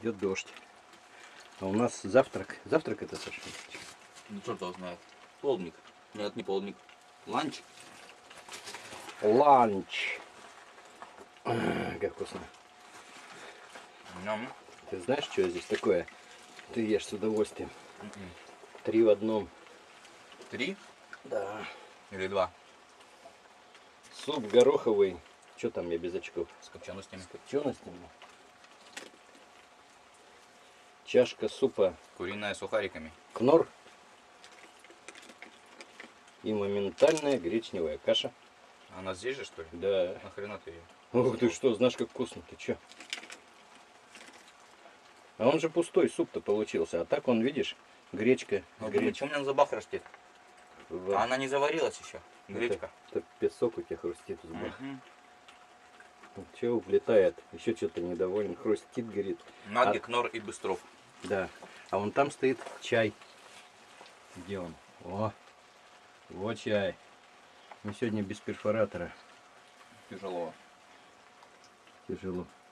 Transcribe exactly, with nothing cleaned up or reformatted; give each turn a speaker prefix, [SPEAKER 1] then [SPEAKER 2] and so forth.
[SPEAKER 1] идет дождь. А у нас завтрак. Завтрак это, Саша?
[SPEAKER 2] Ну, черт его знает. Полдник. Нет, не полдник. Ланч.
[SPEAKER 1] Ланч. Как вкусно.
[SPEAKER 2] Ням.
[SPEAKER 1] Ты знаешь, что здесь такое? Ты ешь с удовольствием.
[SPEAKER 2] М-м.
[SPEAKER 1] Три в одном.
[SPEAKER 2] Три
[SPEAKER 1] Да.
[SPEAKER 2] или два?
[SPEAKER 1] Суп гороховый. Что там я без очков?
[SPEAKER 2] С копченостями.
[SPEAKER 1] С копченостями. Чашка супа.
[SPEAKER 2] Куриная с сухариками.
[SPEAKER 1] Кнор. И моментальная гречневая каша.
[SPEAKER 2] Она здесь же, что ли?
[SPEAKER 1] Да.
[SPEAKER 2] Нахрена ты ее?
[SPEAKER 1] Ух ты что, знаешь, как вкусно. Ты че? А он же пустой суп-то получился. А так он, видишь, гречка.
[SPEAKER 2] Ну,
[SPEAKER 1] Греч...
[SPEAKER 2] чем у меня на зубах хрустит?
[SPEAKER 1] В-
[SPEAKER 2] А она не заварилась еще. Гречка.
[SPEAKER 1] Это, это песок у тебя хрустит в зубах.
[SPEAKER 2] Мгм.
[SPEAKER 1] Че улетает? Еще что-то недоволен. Хрустит, говорит.
[SPEAKER 2] Наги,
[SPEAKER 1] А-
[SPEAKER 2] Кнор и Быстров.
[SPEAKER 1] Да. А вон там стоит чай. Где он? О, вот чай. Мы сегодня без перфоратора.
[SPEAKER 2] Тяжело.
[SPEAKER 1] Тяжело.